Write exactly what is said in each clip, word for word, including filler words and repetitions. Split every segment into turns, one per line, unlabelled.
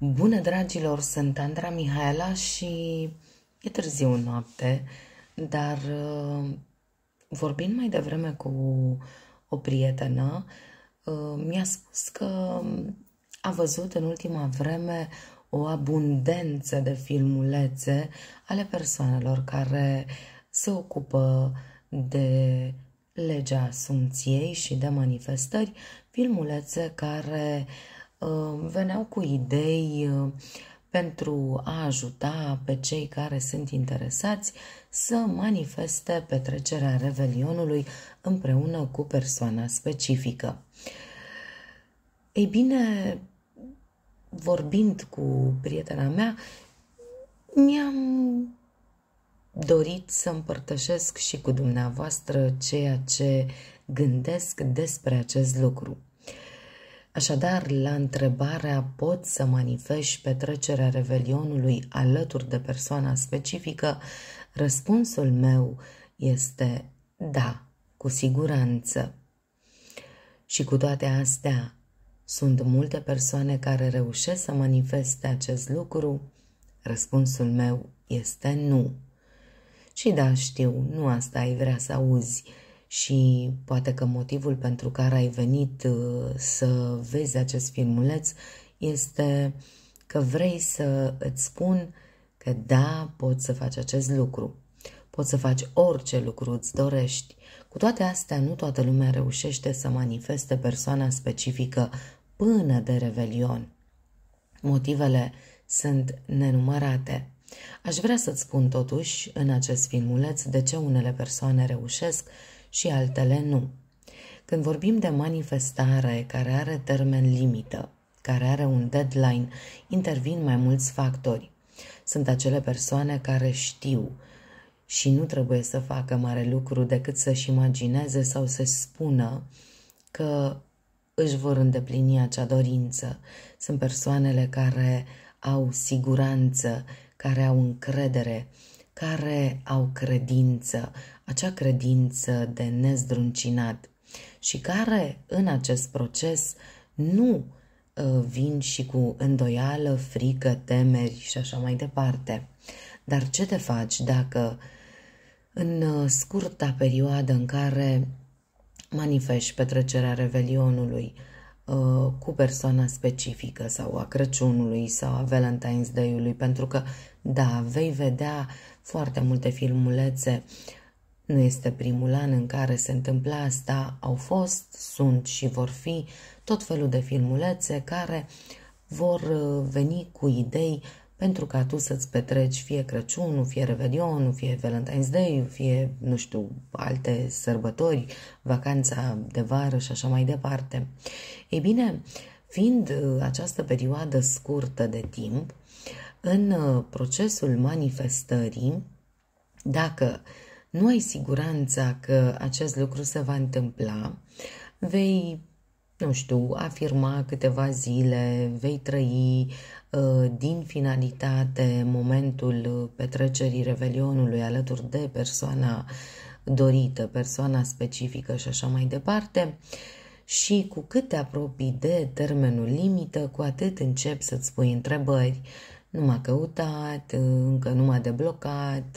Bună, dragilor, sunt Andra Mihaela și e târziu noapte, dar uh, vorbind mai devreme cu o prietenă, uh, mi-a spus că a văzut în ultima vreme o abundență de filmulețe ale persoanelor care se ocupă de legea Asumției și de manifestări, filmulețe care uh, veneau cu idei uh, pentru a ajuta pe cei care sunt interesați să manifeste petrecerea Revelionului împreună cu persoana specifică. Ei bine, vorbind cu prietena mea, mi-am dorit să împărtășesc și cu dumneavoastră ceea ce gândesc despre acest lucru. Așadar, la întrebarea poți să manifesti petrecerea Revelionului alături de persoana specifică, răspunsul meu este da, cu siguranță. Și cu toate astea, sunt multe persoane care reușesc să manifeste acest lucru? Răspunsul meu este nu. Și da, știu, nu asta ai vrea să auzi și poate că motivul pentru care ai venit să vezi acest filmuleț este că vrei să îți spun că da, poți să faci acest lucru. Poți să faci orice lucru îți dorești. Cu toate astea, nu toată lumea reușește să manifeste persoana specifică până de Revelion. Motivele sunt nenumărate. Aș vrea să-ți spun totuși în acest filmuleț de ce unele persoane reușesc și altele nu. Când vorbim de manifestare care are termen limită, care are un deadline, intervin mai mulți factori. Sunt acele persoane care știu și nu trebuie să facă mare lucru decât să-și imagineze sau să spună că își vor îndeplini acea dorință. Sunt persoanele care au siguranță, care au încredere, care au credință, acea credință de nezdruncinat și care în acest proces nu uh, vin și cu îndoială, frică, temeri și așa mai departe. Dar ce te faci dacă în uh, scurta perioadă în care manifesti petrecerea Revelionului uh, cu persoana specifică sau a Crăciunului sau a Valentine's Day-ului, pentru că, da, vei vedea foarte multe filmulețe, nu este primul an în care se întâmplă asta, au fost, sunt și vor fi tot felul de filmulețe care vor uh, veni cu idei pentru ca tu să-ți petreci fie Crăciunul, fie Revelionul, fie Valentine's Day, fie, nu știu, alte sărbători, vacanța de vară și așa mai departe. Ei bine, fiind această perioadă scurtă de timp, în procesul manifestării, dacă nu ai siguranța că acest lucru se va întâmpla, vei, nu știu, afirma câteva zile, vei trăi uh, din finalitate momentul petrecerii Revelionului alături de persoana dorită, persoana specifică și așa mai departe. Și cu cât te apropii de termenul limită, cu atât începi să-ți pui întrebări. Nu m-a căutat, încă nu m-a deblocat,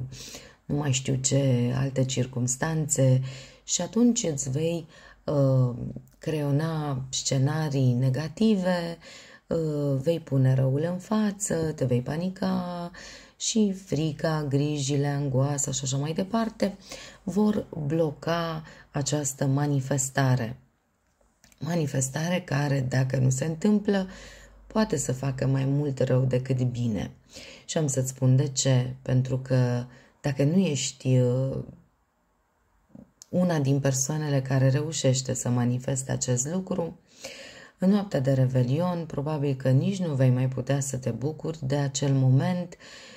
nu mai știu ce alte circumstanțe și atunci îți vei uh, creona scenarii negative, uh, vei pune răul în față, te vei panica și frica, grijile, angoasa și așa mai departe vor bloca această manifestare. Manifestare care, dacă nu se întâmplă, poate să facă mai mult rău decât bine. Și am să-ți spun de ce. Pentru că dacă nu ești una din persoanele care reușește să manifeste acest lucru, în noaptea de Revelion, probabil că nici nu vei mai putea să te bucuri de acel moment.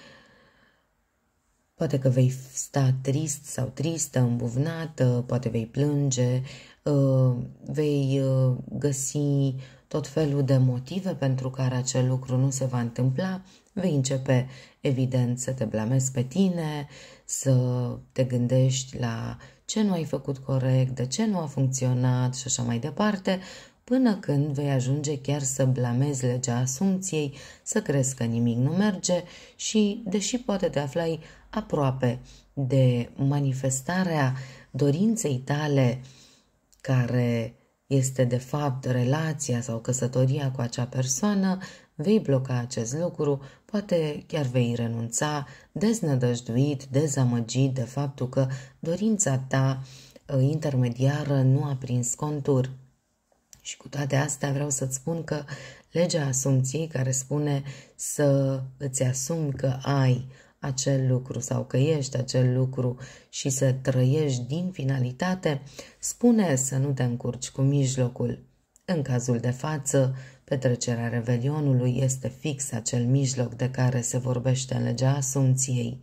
Poate că vei sta trist sau tristă, îmbuvnată, poate vei plânge, vei găsi tot felul de motive pentru care acel lucru nu se va întâmpla, vei începe, evident, să te blamezi pe tine, să te gândești la ce nu ai făcut corect, de ce nu a funcționat și așa mai departe. până când vei ajunge chiar să blamezi legea asumției, să crezi că nimic nu merge și, deși poate te aflai aproape de manifestarea dorinței tale, care este de fapt relația sau căsătoria cu acea persoană, vei bloca acest lucru, poate chiar vei renunța, deznădăjduit, dezamăgit de faptul că dorința ta intermediară nu a prins contur. Și cu toate astea vreau să-ți spun că legea asumției, care spune să îți asumi că ai acel lucru sau că ești acel lucru și să trăiești din finalitate, spune să nu te încurci cu mijlocul. În cazul de față, petrecerea Revelionului este fix acel mijloc de care se vorbește în legea asumției.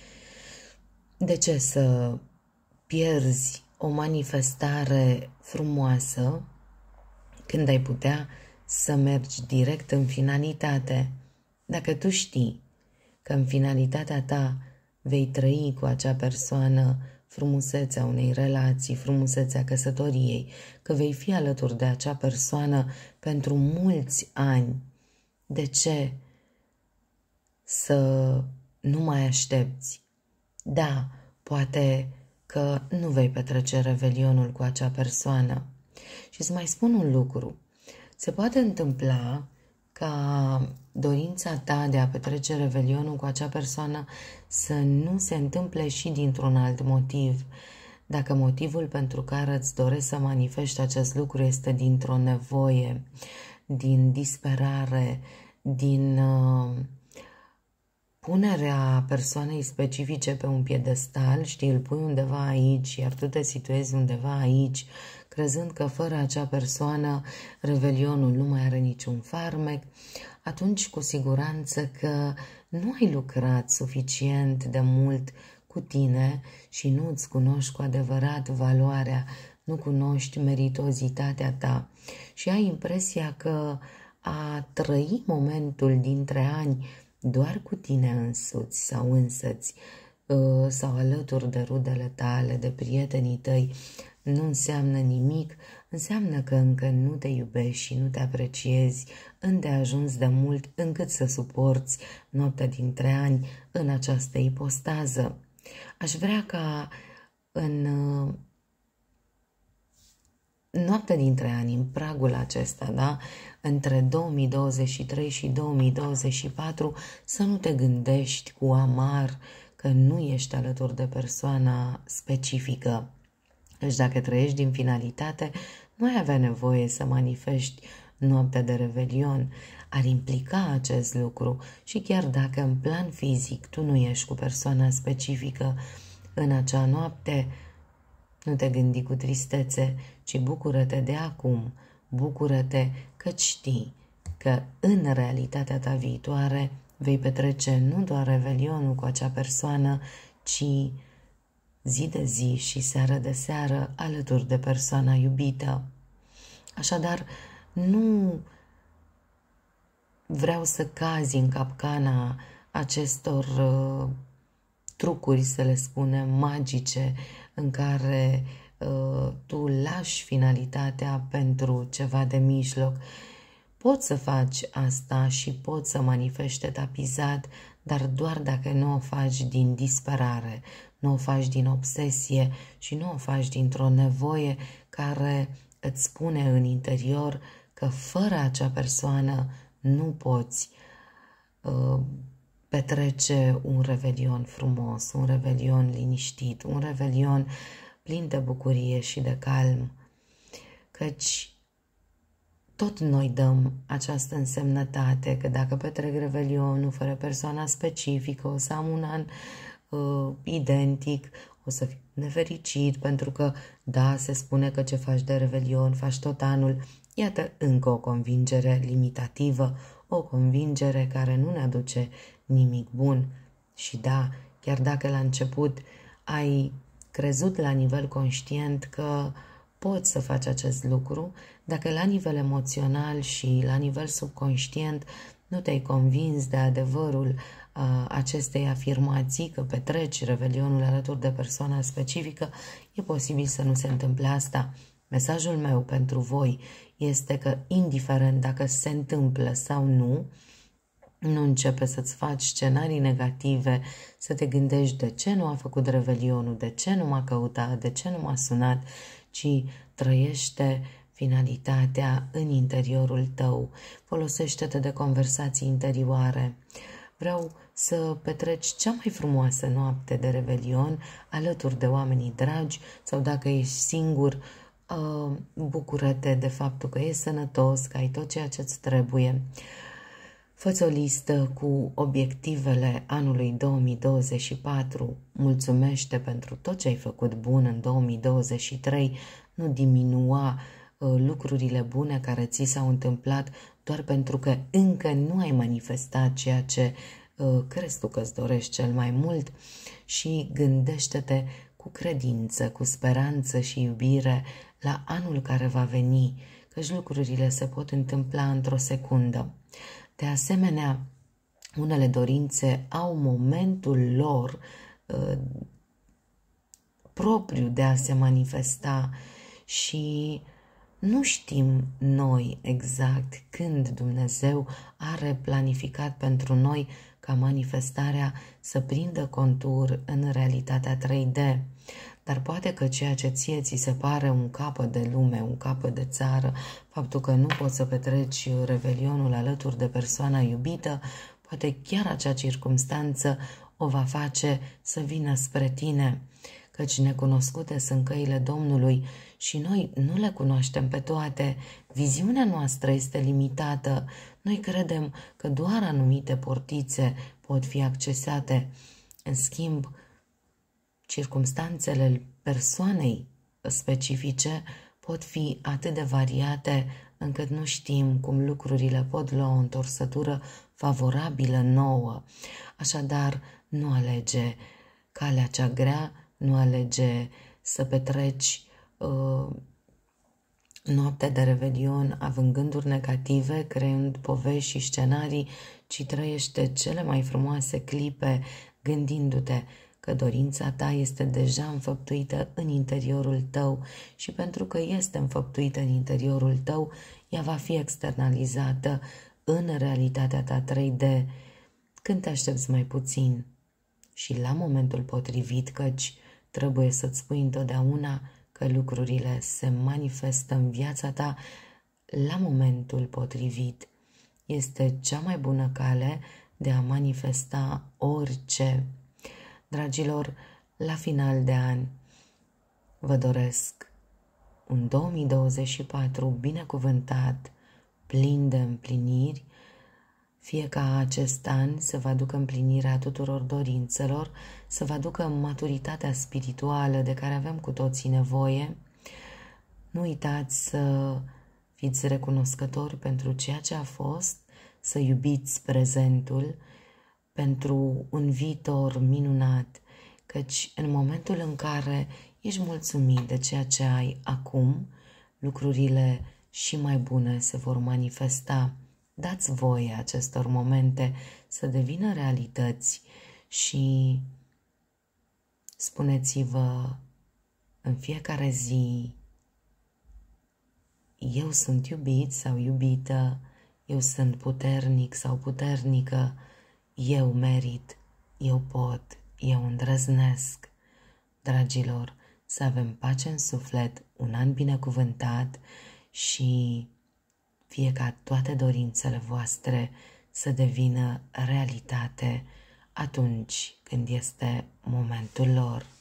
De ce să pierzi o manifestare frumoasă când ai putea să mergi direct în finalitate? Dacă tu știi că în finalitatea ta vei trăi cu acea persoană frumusețea unei relații, frumusețea căsătoriei, că vei fi alături de acea persoană pentru mulți ani, de ce să nu mai aștepți? Da, poate că nu vei petrece Revelionul cu acea persoană. Și îți mai spun un lucru. Se poate întâmpla ca dorința ta de a petrece Revelionul cu acea persoană să nu se întâmple și dintr-un alt motiv. Dacă motivul pentru care îți dorești să manifesti acest lucru este dintr-o nevoie, din disperare, din uh, punerea persoanei specifice pe un piedestal, știi, îl pui undeva aici, iar tu te situezi undeva aici, crezând că fără acea persoană Revelionul nu mai are niciun farmec, atunci cu siguranță că nu ai lucrat suficient de mult cu tine și nu îți cunoști cu adevărat valoarea, nu cunoști meritozitatea ta și ai impresia că a trăi momentul dintre ani doar cu tine însuți sau însăți sau alături de rudele tale, de prietenii tăi, nu înseamnă nimic, înseamnă că încă nu te iubești și nu te apreciezi îndeajuns de mult încât să suporți noaptea dintre ani în această ipostază. Aș vrea ca în noaptea dintre ani, în pragul acesta, da? Între două mii douăzeci și trei și două mii douăzeci și patru, să nu te gândești cu amar că nu ești alături de persoana specifică. Deci dacă trăiești din finalitate, nu ai avea nevoie să manifesti noaptea de Revelion. Ar implica acest lucru și chiar dacă în plan fizic tu nu ești cu persoana specifică în acea noapte, nu te gândi cu tristețe, ci bucură-te de acum, bucură-te că știi că în realitatea ta viitoare vei petrece nu doar Revelionul cu acea persoană, ci zi de zi și seară de seară alături de persoana iubită. Așadar, nu vreau să cazi în capcana acestor uh, trucuri, să le spunem, magice, în care uh, tu lași finalitatea pentru ceva de mijloc. Poți să faci asta și poți să manifesti etapizat, dar doar dacă nu o faci din disperare, nu o faci din obsesie și nu o faci dintr-o nevoie care îți spune în interior că fără acea persoană nu poți uh, petrece un revelion frumos, un revelion liniștit, un revelion plin de bucurie și de calm, căci tot noi dăm această însemnătate că dacă petrec revelionul fără persoana specifică, o să am un an uh, identic, o să fiu nefericit, pentru că, da, se spune că ce faci de revelion, faci tot anul. Iată încă o convingere limitativă, o convingere care nu ne aduce nimic bun. Și da, chiar dacă la început ai crezut la nivel conștient că poți să faci acest lucru, dacă la nivel emoțional și la nivel subconștient nu te-ai convins de adevărul uh, acestei afirmații că petreci revelionul alături de persoana specifică, e posibil să nu se întâmple asta. Mesajul meu pentru voi este că, indiferent dacă se întâmplă sau nu, nu începe să-ți faci scenarii negative, să te gândești de ce nu a făcut revelionul, de ce nu m-a căutat, de ce nu m-a sunat, ci trăiește finalitatea în interiorul tău. Folosește-te de conversații interioare. Vreau să petreci cea mai frumoasă noapte de revelion alături de oamenii dragi, sau dacă ești singur, bucură-te de faptul că ești sănătos, că ai tot ceea ce-ți trebuie. Fă-ți o listă cu obiectivele anului două mii douăzeci și patru, mulțumește pentru tot ce ai făcut bun în două mii douăzeci și trei, nu diminua uh, lucrurile bune care ți s-au întâmplat doar pentru că încă nu ai manifestat ceea ce uh, crezi tu că-ți dorești cel mai mult, și gândește-te cu credință, cu speranță și iubire la anul care va veni, căci lucrurile se pot întâmpla într-o secundă. De asemenea, unele dorințe au momentul lor uh, propriu de a se manifesta și nu știm noi exact când Dumnezeu are planificat pentru noi ca manifestarea să prindă contur în realitatea trei D. Dar poate că ceea ce ție ți se pare un capăt de lume, un capăt de țară, faptul că nu poți să petreci revelionul alături de persoana iubită, poate chiar acea circumstanță o va face să vină spre tine, căci necunoscute sunt căile Domnului și noi nu le cunoaștem pe toate. Viziunea noastră este limitată. Noi credem că doar anumite portițe pot fi accesate. În schimb, circumstanțele persoanei specifice pot fi atât de variate încât nu știm cum lucrurile pot lua o întorsătură favorabilă nouă. Așadar, nu alege calea cea grea, nu alege să petreci uh, noaptea de revelion având gânduri negative, creând povești și scenarii, ci trăiește cele mai frumoase clipe gândindu-te că dorința ta este deja înfăptuită în interiorul tău și pentru că este înfăptuită în interiorul tău, ea va fi externalizată în realitatea ta trei D când te aștepți mai puțin și la momentul potrivit, căci trebuie să-ți spui întotdeauna că lucrurile se manifestă în viața ta la momentul potrivit. Este cea mai bună cale de a manifesta orice. Dragilor, la final de an vă doresc un două mii douăzeci și patru binecuvântat, plin de împliniri, fie ca acest an să vă aducă împlinirea tuturor dorințelor, să vă aducă maturitatea spirituală de care avem cu toții nevoie. Nu uitați să fiți recunoscători pentru ceea ce a fost, să iubiți prezentul, pentru un viitor minunat, căci în momentul în care ești mulțumit de ceea ce ai acum, lucrurile și mai bune se vor manifesta. Dați voie acestor momente să devină realități și spuneți-vă în fiecare zi: eu sunt iubit sau iubită, eu sunt puternic sau puternică, eu merit, eu pot, eu îndrăznesc. Dragilor, să avem pace în suflet, un an binecuvântat și fie ca toate dorințele voastre să devină realitate atunci când este momentul lor.